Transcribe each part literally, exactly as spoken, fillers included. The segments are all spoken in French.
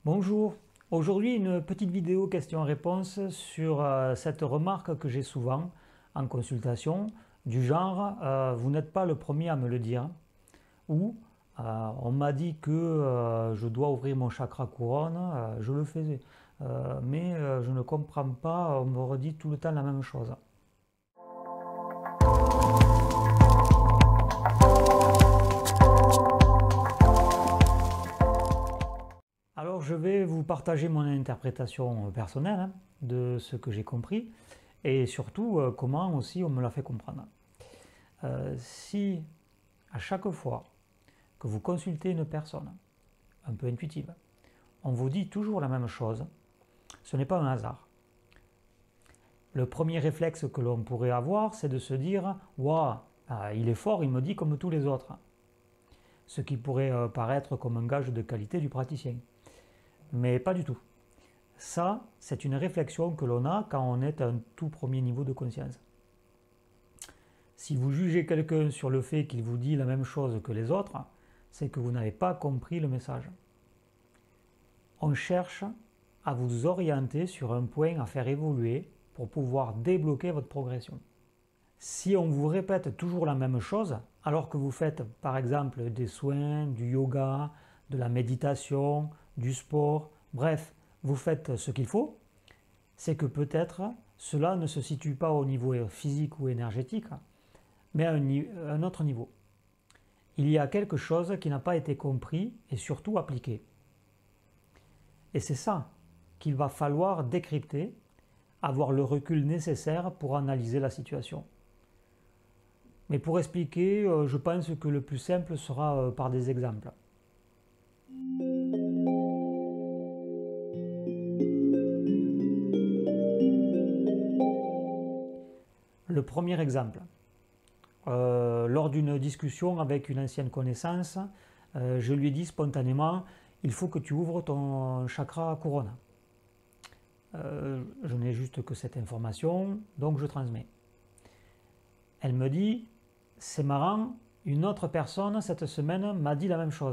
Bonjour, aujourd'hui une petite vidéo question-réponse sur euh, cette remarque que j'ai souvent en consultation du genre euh, vous n'êtes pas le premier à me le dire ou euh, on m'a dit que euh, je dois ouvrir mon chakra couronne, euh, je le faisais euh, mais euh, je ne comprends pas, on me redit tout le temps la même chose. Alors je vais vous partager mon interprétation personnelle hein, de ce que j'ai compris et surtout euh, comment aussi on me l'a fait comprendre. Euh, si à chaque fois que vous consultez une personne un peu intuitive, on vous dit toujours la même chose, ce n'est pas un hasard. Le premier réflexe que l'on pourrait avoir, c'est de se dire « Waouh, il est fort, il me dit comme tous les autres », ce qui pourrait euh, paraître comme un gage de qualité du praticien. Mais pas du tout. Ça, c'est une réflexion que l'on a quand on est à un tout premier niveau de conscience. Si vous jugez quelqu'un sur le fait qu'il vous dit la même chose que les autres, c'est que vous n'avez pas compris le message. On cherche à vous orienter sur un point à faire évoluer pour pouvoir débloquer votre progression. Si on vous répète toujours la même chose, alors que vous faites par exemple des soins, du yoga, de la méditation, du sport, bref, vous faites ce qu'il faut, c'est que peut-être cela ne se situe pas au niveau physique ou énergétique, mais à un, un autre niveau. Il y a quelque chose qui n'a pas été compris et surtout appliqué. Et c'est ça qu'il va falloir décrypter, avoir le recul nécessaire pour analyser la situation. Mais pour expliquer, je pense que le plus simple sera par des exemples. Le premier exemple. Euh, lors d'une discussion avec une ancienne connaissance, euh, je lui ai dit spontanément « il faut que tu ouvres ton chakra couronne euh, ». Je n'ai juste que cette information, donc je transmets. Elle me dit « c'est marrant, une autre personne cette semaine m'a dit la même chose ».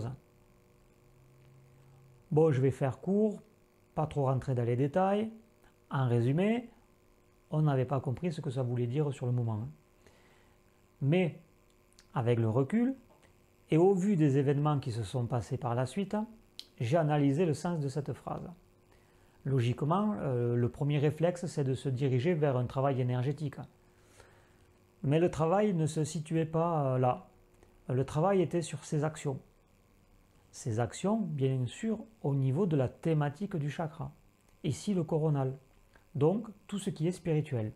Bon, je vais faire court, pas trop rentrer dans les détails. En résumé, on n'avait pas compris ce que ça voulait dire sur le moment. Mais, avec le recul, et au vu des événements qui se sont passés par la suite, j'ai analysé le sens de cette phrase. Logiquement, euh, le premier réflexe, c'est de se diriger vers un travail énergétique. Mais le travail ne se situait pas euh, là. Le travail était sur ses actions. Ces actions, bien sûr, au niveau de la thématique du chakra. Ici, le coronal. Donc, tout ce qui est spirituel.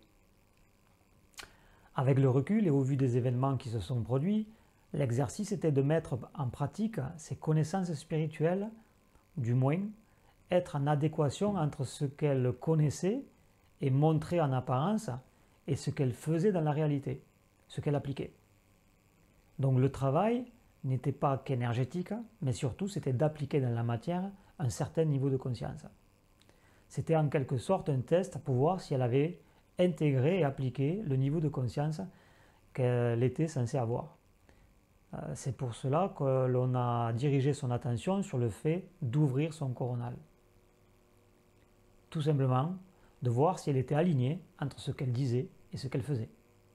Avec le recul et au vu des événements qui se sont produits, l'exercice était de mettre en pratique ces connaissances spirituelles, du moins, être en adéquation entre ce qu'elle connaissait et montrait en apparence et ce qu'elle faisait dans la réalité, ce qu'elle appliquait. Donc le travail n'était pas qu'énergétique, mais surtout c'était d'appliquer dans la matière un certain niveau de conscience. C'était en quelque sorte un test pour voir si elle avait intégré et appliqué le niveau de conscience qu'elle était censée avoir. C'est pour cela que l'on a dirigé son attention sur le fait d'ouvrir son coronal. Tout simplement, de voir si elle était alignée entre ce qu'elle disait et ce qu'elle faisait.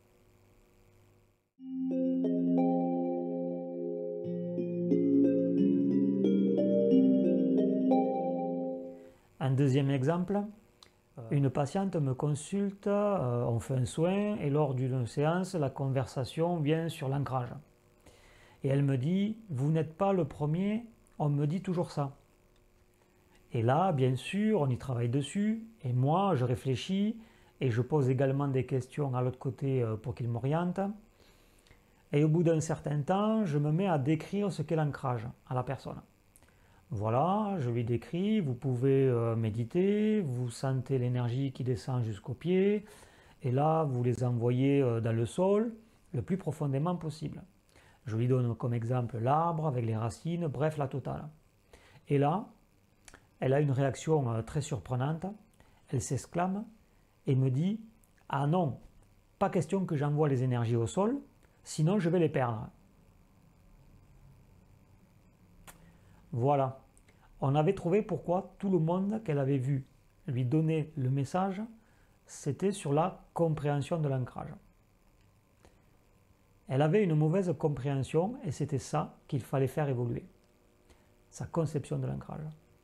Un deuxième exemple, une patiente me consulte, euh, on fait un soin et lors d'une séance, la conversation vient sur l'ancrage. Et elle me dit « vous n'êtes pas le premier, on me dit toujours ça ». Et là, bien sûr, on y travaille dessus et moi, je réfléchis et je pose également des questions à l'autre côté pour qu'il m'oriente. Et au bout d'un certain temps, je me mets à décrire ce qu'est l'ancrage à la personne. Voilà, je lui décris, vous pouvez euh, méditer, vous sentez l'énergie qui descend jusqu'aux pieds, et là, vous les envoyez euh, dans le sol le plus profondément possible. Je lui donne comme exemple l'arbre avec les racines, bref, la totale. Et là, elle a une réaction euh, très surprenante, elle s'exclame et me dit « Ah non, pas question que j'envoie les énergies au sol, sinon je vais les perdre ». Voilà. on avait trouvé pourquoi tout le monde qu'elle avait vu lui donner le message, c'était sur la compréhension de l'ancrage. Elle avait une mauvaise compréhension et c'était ça qu'il fallait faire évoluer, sa conception de l'ancrage.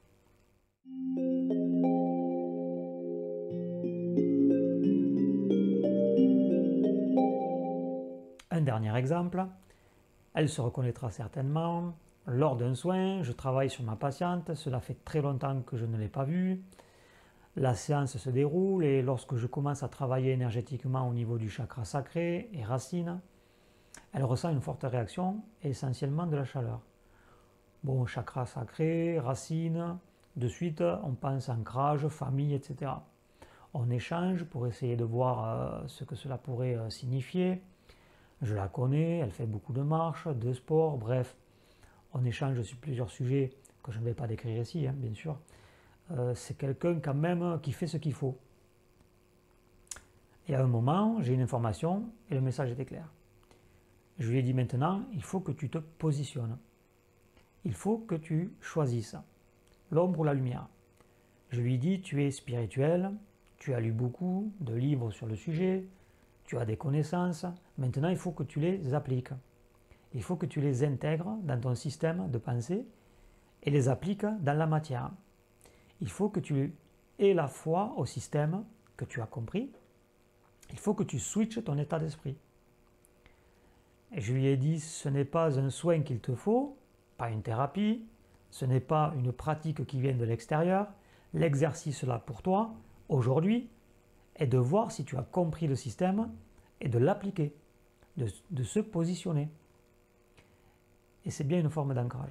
Un dernier exemple, elle se reconnaîtra certainement. Lors d'un soin, je travaille sur ma patiente, cela fait très longtemps que je ne l'ai pas vue. La séance se déroule et lorsque je commence à travailler énergétiquement au niveau du chakra sacré et racine, elle ressent une forte réaction et essentiellement de la chaleur. Bon, chakra sacré, racine, de suite on pense ancrage, famille, et cetera. On échange pour essayer de voir ce que cela pourrait signifier. Je la connais, elle fait beaucoup de marches, de sport, bref, on échange sur plusieurs sujets que je ne vais pas décrire ici, hein, bien sûr. Euh, c'est quelqu'un quand même qui fait ce qu'il faut. Et à un moment, j'ai une information et le message était clair. Je lui ai dit maintenant, il faut que tu te positionnes. Il faut que tu choisisses l'ombre ou la lumière. Je lui ai dit, tu es spirituel, tu as lu beaucoup de livres sur le sujet, tu as des connaissances, maintenant il faut que tu les appliques. Il faut que tu les intègres dans ton système de pensée et les appliques dans la matière. Il faut que tu aies la foi au système que tu as compris. Il faut que tu switches ton état d'esprit. Et je lui ai dit, ce n'est pas un soin qu'il te faut, pas une thérapie, ce n'est pas une pratique qui vient de l'extérieur. L'exercice là pour toi, aujourd'hui, est de voir si tu as compris le système et de l'appliquer, de, de se positionner. Et c'est bien une forme d'ancrage.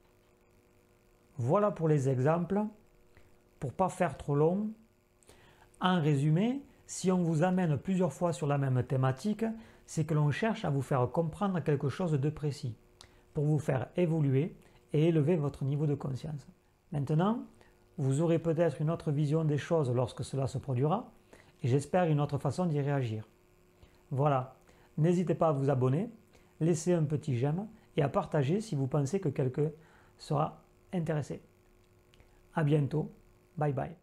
Voilà pour les exemples. Pour ne pas faire trop long, en résumé, si on vous amène plusieurs fois sur la même thématique, c'est que l'on cherche à vous faire comprendre quelque chose de précis, pour vous faire évoluer et élever votre niveau de conscience. Maintenant, vous aurez peut-être une autre vision des choses lorsque cela se produira, et j'espère une autre façon d'y réagir. Voilà, n'hésitez pas à vous abonner, laissez un petit j'aime et à partager si vous pensez que quelqu'un sera intéressé. À bientôt, bye bye.